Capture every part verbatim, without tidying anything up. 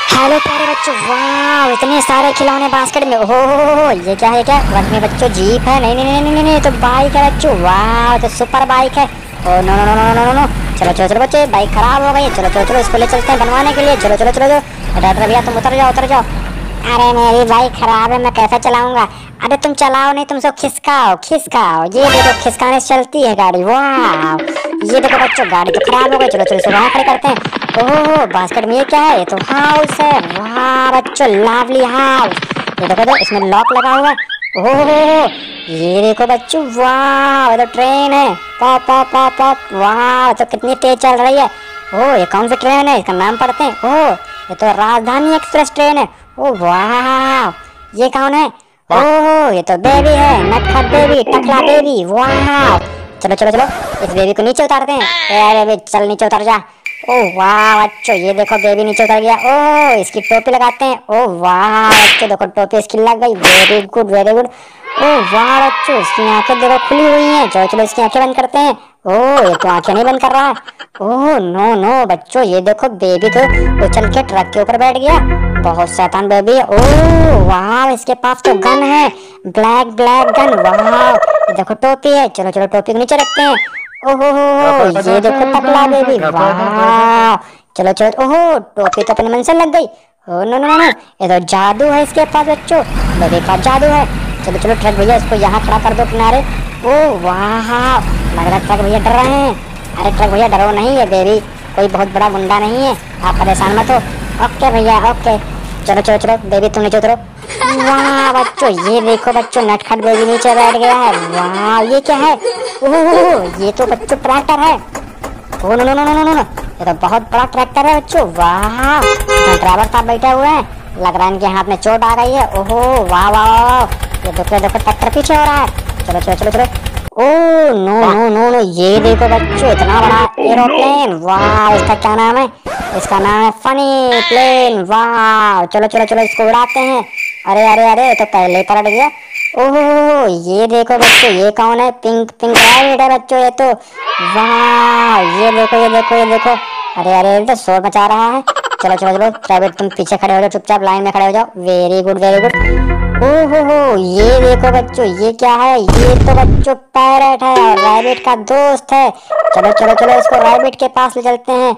Hello प्यारे बच्चों, वाह इतने सारे खिलौने बास्केट में। ओहो ये क्या है? क्या वर्ग में बच्चों जीप है? नहीं नहीं नहीं नहीं नहीं, तो बाइक है बच्चों। वाह तो सुपर बाइक है। Oh no no no no no no, चलो चलो चलो बच्चे, बाइक खराब हो गई है। चलो चलो चलो इसको ले चलते हैं बनवाने के लिए। चलो चलो चलो चलो ड्राइवर भैया तुम उतर जाओ उतर जाओ। अरे मेरी बाइक खराब है, मैं कैसे चलाऊंगा? अरे तुम चलाओ नहीं, तुम सब खिसकाओ खिसकाओ। ये देखो खिसकाने से चलती है गाड़ी। वाह ये देखो बच्चों, गाड़ी तो खराब हो गई। चलो चलो इसको वहाँ खड़े करते हैं। ओह बास्केट में ये क्या है? ये तो हाउस है। वाह बच्चों लवली हाउस। ये देखो तो इसमें लॉक लगा हुआ है। ओह ये देखो बच्चों, वाह ये तो ट्रेन है। Pop pop pop pop. वाह तो कितनी तेज चल रही है। ओह ये कौन सी ट्रेन है? इसका नाम पढ़ते हैं। ओह ये तो राजधानी एक्सप्रेस ट्रेन है। ओ वाह ये कौन है? ओह ये तो बेबी है, नटखट बेबी, टकला बेबी। वाह चलो चलो चलो इस बेबी को नीचे उतारते हैं। अरे बेबी चल नीचे उतर जा। ओह वाह बच्चों ये देखो बेबी नीचे उतर गया। ओह इसकी टोपी लगाते हैं। ओह वाह बच्चों देखो टोपी इसकी लग गई। Very good very good. Oh वाह बच्चों इसकी आंखें देखो खुली हुई हैं। चलो चलो इसकी आंखें बंद करते हैं। ओह ये तो आंखें नहीं बंद कर रहा है। ओह नो नो बच्चों ये देखो बेबी तो उछल के ट्रक के ऊपर बैठ गया। बहुत शैतान बेबी है। ओह वाह इसके पास तो गन है, ब्लैक ब्लैक गन। वाह ये देखो टोपी है। चलो चलो टोपी को नीचे रखते हैं। ओहो ये देखो टकला बेबी। वाह चलो चलो। ओहो टोपी तो अपने मन से लग गई। ओ नो नो नो ये तो जादू है इसके पास बच्चों, बेबी का जादू है। चलो चलो ट्रक भैया इसको यहाँ खड़ा कर दो किनारे। ओह वाह लग रहा है ट्रक भैया डर रहे हैं। अरे ट्रक भैया डरो नहीं, है बेबी कोई बहुत बड़ा गुंडा नहीं है, आप परेशान मत हो। ओके भैया ओके। चलो चलो चलो बेबी तुम नीचे उतरो। वाह बच्चों ये देखो बच्चों नटखट बेबी नीचे बैठ गया है। वाह ये क्या है? ओह ये तो बच्चों ट्रैक्टर है। Oh no no no no no ये तो बहुत बड़ा ट्रैक्टर है बच्चों। वाह ड्राइवर साहब बैठे हुए हैं, लग रहा है इनके हाथ में चोट आ गई है। ओहो वाह वाह वाह ये देखो देखो ट्रैक्टर पीछे हो रहा है। चलो चलो चलो चलो। Oh no no no no ये देखो बच्चों इतना बड़ा एरोप्लेन। वाह इसका क्या नाम है? इसका नाम है फनी प्लेन। वाह चलो चलो चलो इसको उड़ाते हैं। अरे अरे अरे तो पहले ही पलट गया। ओह ये देखो बच्चों ये कौन है? पिंक पिंक रैबिट है बच्चों ये तो। वाह ये देखो ये देखो ये देखो। अरे अरे ये तो शोर मचा रहा है। चलो चलो चलो रैबिट तुम पीछे खड़े हो जाओ, चुपचाप लाइन में खड़े हो जाओ। Very good very good. ओहो हो ये देखो बच्चों ये क्या है? ये तो बच्चों पैरट है और रैबिट का दोस्त है। चलो चलो चलो इसको रैबिट के पास ले चलते हैं।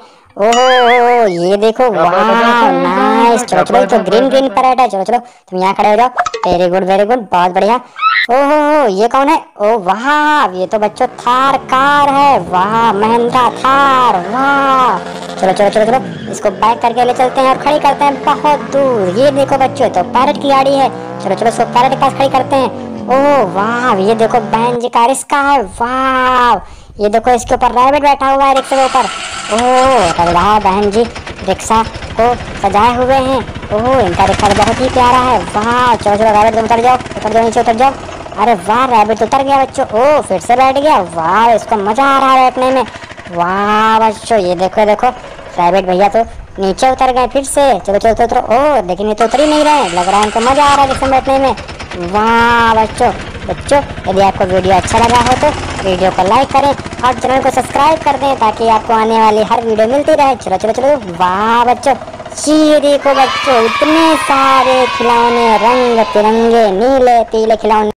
ओहो ये देखो वाह नाइस। चलो चलो तो ग्रीन ग्रीन पैरट है। चलो चलो तुम यहाँ खड़े हो जाओ। वेरी गुड वेरी गुड बहुत बढ़िया। ओहो ये कौन है? ओ वाह ये तो बच्चों थार कार है। वाह महिंद्रा थार। वाह चलो चलो चलो चलो इसको बैक करके ले चलते हैं और खड़ी करते हैं बहुत दूर। ये देखो बच्चों तो पैरट की गाड़ी है। चलो चलो इसको पैरट के पास खड़ी करते हैं। ओह वाह ये देखो बहन जी का रिक्शा है। वाह ये देखो इसके ऊपर रैबिट बैठा हुआ है रिक्शे के ऊपर। ओह लग रहा है बहन जी रिक्शा को सजाए हुए हैं। ओह इनका रिक्शा तो बहुत ही प्यारा है। वाह चलो चलो रैबिट तुम उतर जाओ उतर जाओ नीचे उतर जाओ। अरे वाह रैबिट उतर गया बच्चों। ओह फिर से बैठ गया। वाह इसको मजा आ रहा है बैठने में। वाह बच्चों ये देखो देखो रैबिट भैया तो नीचे उतर गए फिर से। चलो चलो उतरो उतरो। ओह लेकिन ये तो उतर ही नहीं रहे, लग रहा है इनको मजा आ रहा है रिक्शा बैठने में। वाह बच्चों बच्चों यदि आपको वीडियो अच्छा लगा हो तो वीडियो को लाइक करें और चैनल को सब्सक्राइब कर दें ताकि आपको आने वाली हर वीडियो मिलती रहे। चलो चलो चलो। वाह बच्चों ये देखो बच्चों इतने सारे खिलौने, रंग बिरंगे नीले पीले खिलौने।